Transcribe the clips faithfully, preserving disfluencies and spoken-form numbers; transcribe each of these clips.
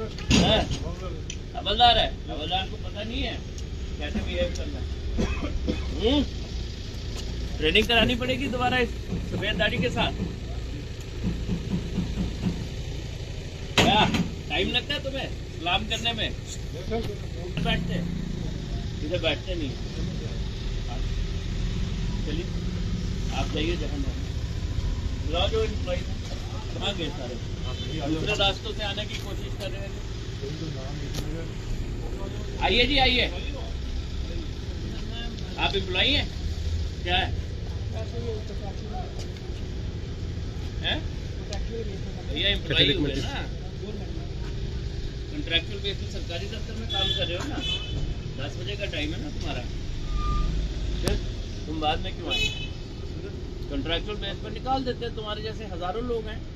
हवलदार है, हवलदार को पता नहीं है कैसे बिहेव करना है। ट्रेनिंग करानी पड़ेगी दोबारा इस सफेद दाढ़ी के साथ। क्या टाइम लगता है तुम्हें सलाम करने में? बैठते इधर बैठते नहीं। चलिए आप जाइए जहाँ बुलाओ जो एम्प्लॉय कहाँ गए सारे, दूसरे रास्तों से आने की कोशिश कर रहे हैं। आइए जी आइए। आप एम्प्लॉय हैं क्या है? हैं? भैया एम्प्लॉय हुए ना, कॉन्ट्रैक्चुअल बेस पे सरकारी दफ्तर में काम कर रहे हो ना। दस बजे का टाइम है ना तुम्हारा, फिर तुम बाद में क्यों आए? कॉन्ट्रैक्चुअल बेस पर निकाल देते हैं। तुम्हारे जैसे हजारों लोग हैं,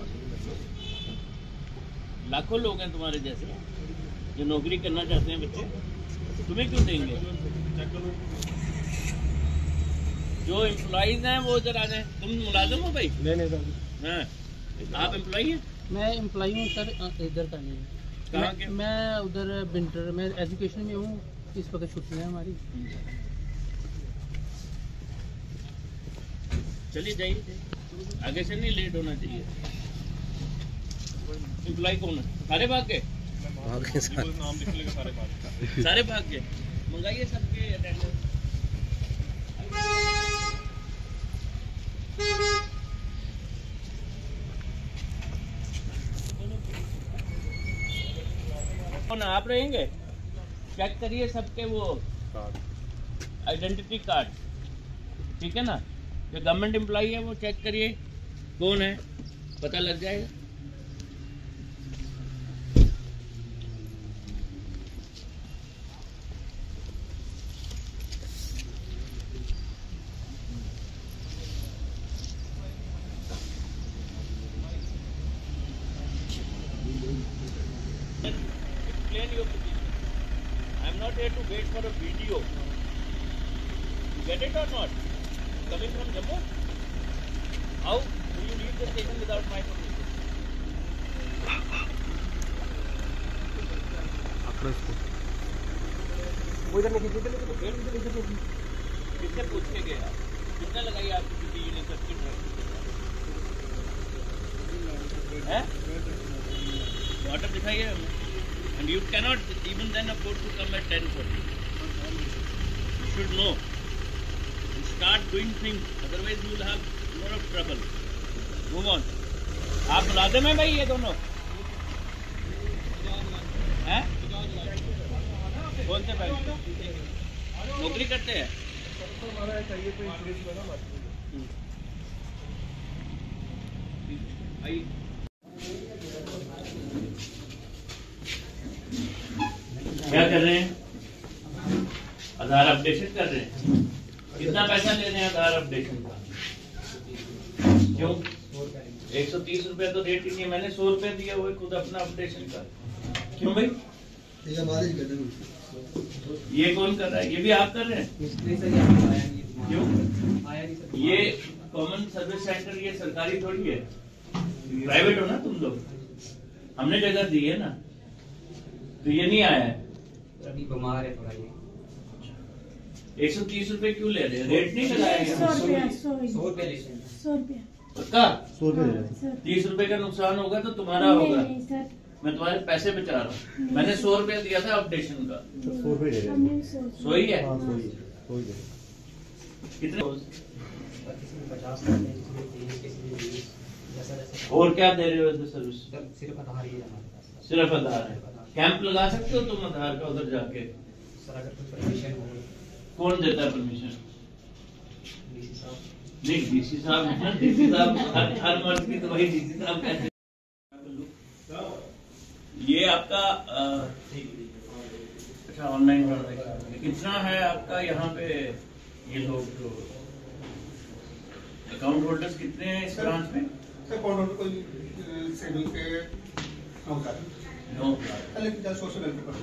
लाखों लोग हैं तुम्हारे जैसे जो नौकरी करना चाहते हैं बच्चे। तुम्हें क्यों देंगे? जो एम्प्लॉइज हैं वो इधर आ जाए। तुम मुलाजिम हो भाई? नहीं नहीं सर। हाँ, आप एम्प्लॉई हैं? मैं एम्प्लॉई हूँ सर, इधर का नहीं है। कहाँ के? मैं उधर विंटर में एजुकेशन में हूँ, इस वक्त छुट्टी है हमारी। चलिए जाइए, आगे से नहीं लेट होना चाहिए। एम्प्लॉई कौन है? सारे भाग के नाम लिख लेगा, सारे भाग सारे भाग के मंगाइए सबके अटेंडेंस। कौन आप रहेंगे? चेक करिए सबके वो आइडेंटिटी कार्ड, ठीक है ना। जो गवर्नमेंट एम्प्लॉई है वो चेक करिए कौन है, पता लग जाएगा। Explain your position. I am not here to wait for a video. You get it or not? Coming from Jammu? How do you leave the station without my permission? किसने पूछ के गया? किसने लगाई आपकी ड्यूटी यूनिसेफ की dress? है? Order दिखाइए हमें। And you cannot even then afford to come at ten forty. You should know. You start doing things, otherwise you will have more of trouble. Move on. आप मुलाजिम हैं भाई ये दोनों? हैं? कौन से बैंक? नौकरी करते हैं? आइए। क्या कर रहे हैं? आधार अपडेशन कर रहे हैं। कितना पैसा ले रहे हैं आधार अपडेशन का? क्यों? एक सौ तीस रुपया तो रेट ही नहीं है। मैंने सौ रुपया दिया हुआ खुद अपना अपडेशन का। क्यों भाई? ये कौन कर रहा है? ये भी आप कर रहे हैं? क्यों? ये कॉमन सर्विस सेंटर ये सरकारी थोड़ी है, प्राइवेट हो ना तुम लोग। हमने जगह दी है ना, तो ये नहीं आया है। अभी बीमार है थोड़ा ये। एक सौ तीस रुपए क्यों ले रहे हैं? रेट नहीं लगाया गया? सौ रुपया सौ रुपया सौ रुपया पक्का? सौ रुपये तीस रुपए का नुकसान होगा तो तुम्हारा होगा। मैं तुम्हारे पैसे बचा रहा हूँ। मैंने सौ रुपया दिया था अपडेशन का। सौ रुपये सो ही है। कितने और क्या दे रहे हो सर्विस? सिर्फ आधार ही है, सिर्फ आधार है। कैंप लगा सकते हो तुम आधार का उधर जाके? सर अगर कोई परमिशन हो। कौन देता है परमिशन? डीसी साहब। नहीं डीसी साहब डीसी साहब हर हर मर्ज की तो वही डीसी साहब कहते हैं। ये आपका अच्छा ऑनलाइन कितना है आपका यहाँ पे? ये लोग जो अकाउंट होल्डर्स कितने हैं इस ब्रांच में? सर अकाउंट होल्डर कोई सेविंग के नौ का नौ लेकिन क्या सोशल वेलफेयर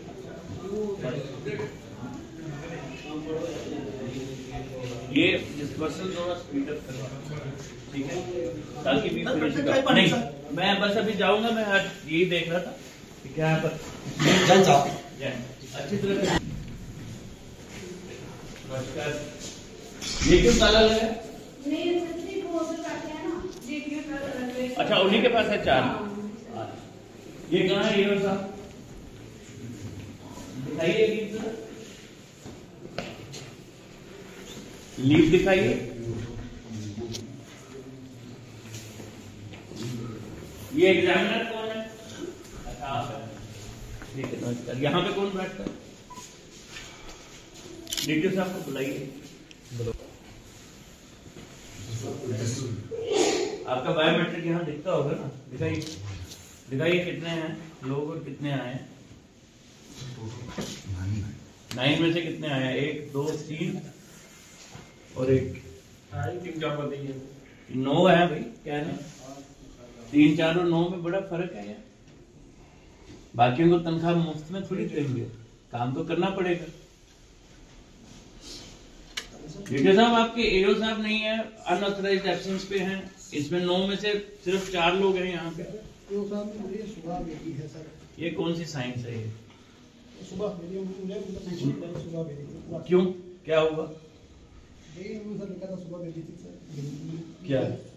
ये जिस क्वेश्चन थोड़ा स्पीड अप करवा, ठीक है, ताकि भी नहीं, मैं बस अभी जाऊंगा, मैं आज यही देख रहा था कि क्या है पर अच्छी तरह। नमस्कार, ये क्यों ताला लगा? अच्छा, उन्हीं के पास है चार। ये कहाँ है ये साहब, दिखाइए लीव, लीव दिखाइए। ये एग्जामिनर कौन है? अच्छा आप है, ठीक है, नमस्कार। यहाँ पे कौन बैठता है? डीटीओ साहब को बुलाइए। आपका बायोमेट्रिक यहाँ दिखता होगा ना, दिखाइए, दिखाइए कितने हैं लोग और कितने आए हैं। नाइन में से कितने आए हैं? एक, दो, तीन और एक, तीन चार बताइए। नौ है भाई, क्या है? तीन चार और नौ में बड़ा फर्क है यार। बाकियों को तनख्वाह मुफ्त में थोड़ी देंगे, काम तो करना पड़ेगा। डीटीओ साहब आपके एओ साहब नहीं है, अनऑथराइज्ड एब्सेंस पे हैं। इसमें नौ में से सिर्फ चार लोग हैं यहाँ पे। सुबह बेटी है सर। ये कौन सी साइंस है ये? सुबह क्यों, क्या हुआ? सुबह बेटी थी सर। क्या